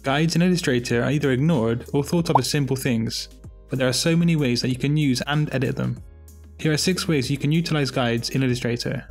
Guides in Illustrator are either ignored or thought of as simple things, but there are so many ways that you can use and edit them. Here are 6 ways you can utilize guides in Illustrator.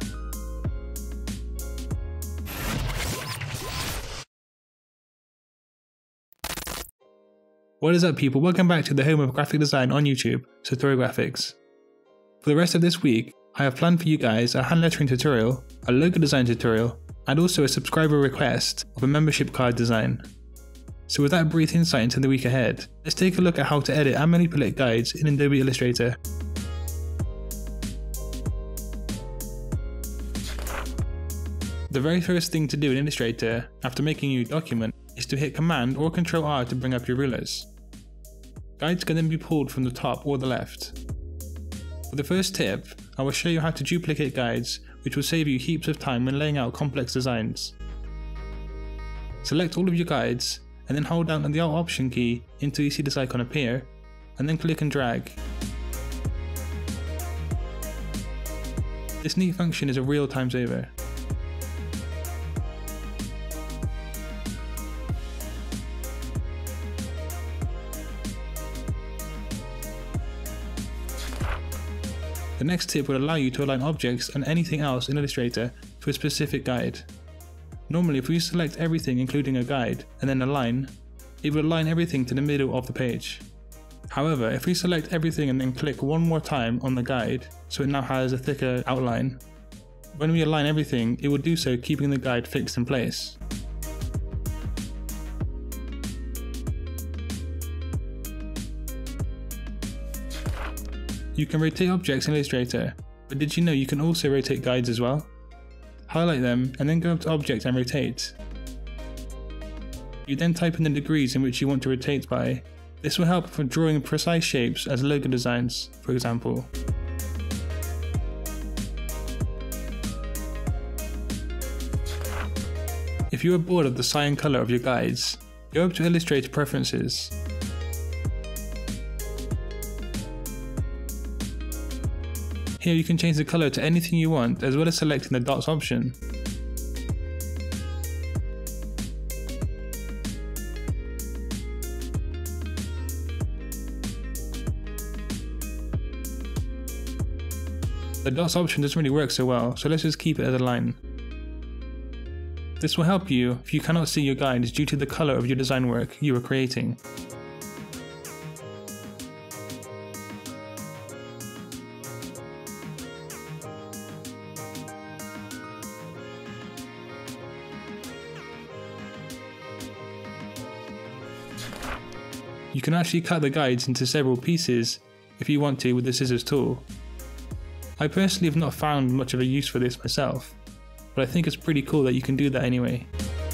What is up people, welcome back to the home of graphic design on YouTube, Satori Graphics. For the rest of this week, I have planned for you guys a hand lettering tutorial, a logo design tutorial, and also a subscriber request of a membership card design. So with that brief insight into the week ahead, let's take a look at how to edit and manipulate guides in Adobe Illustrator. The very first thing to do in Illustrator after making a new document is to hit Command or Ctrl R to bring up your rulers. Guides can then be pulled from the top or the left. For the first tip, I will show you how to duplicate guides, which will save you heaps of time when laying out complex designs. Select all of your guides and then hold down the Alt Option key until you see this icon appear, and then click and drag. This neat function is a real time saver. The next tip will allow you to align objects and anything else in Illustrator to a specific guide. Normally, if we select everything including a guide and then align, it will align everything to the middle of the page. However, if we select everything and then click one more time on the guide, so it now has a thicker outline, when we align everything, it will do so keeping the guide fixed in place. You can rotate objects in Illustrator, but did you know you can also rotate guides as well? Highlight them and then go up to Object and Rotate. You then type in the degrees in which you want to rotate by. This will help for drawing precise shapes as logo designs, for example. If you are bored of the cyan color of your guides, go up to Illustrator Preferences. Here you can change the color to anything you want, as well as selecting the dots option. The dots option doesn't really work so well, so let's just keep it as a line. This will help you if you cannot see your guides due to the color of your design work you are creating. You can actually cut the guides into several pieces if you want to with the scissors tool. I personally have not found much of a use for this myself, but I think it's pretty cool that you can do that anyway.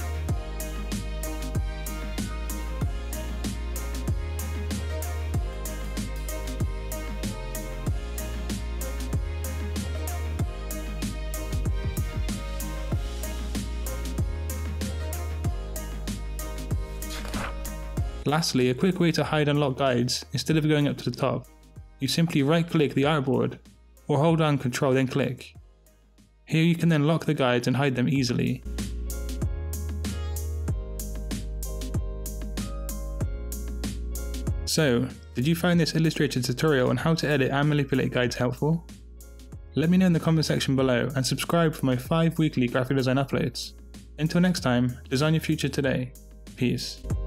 Lastly, a quick way to hide and lock guides instead of going up to the top. You simply right click the artboard or hold down Ctrl then click. Here you can then lock the guides and hide them easily. So, did you find this Illustrator tutorial on how to edit and manipulate guides helpful? Let me know in the comment section below and subscribe for my 5 weekly graphic design uploads. Until next time, design your future today. Peace.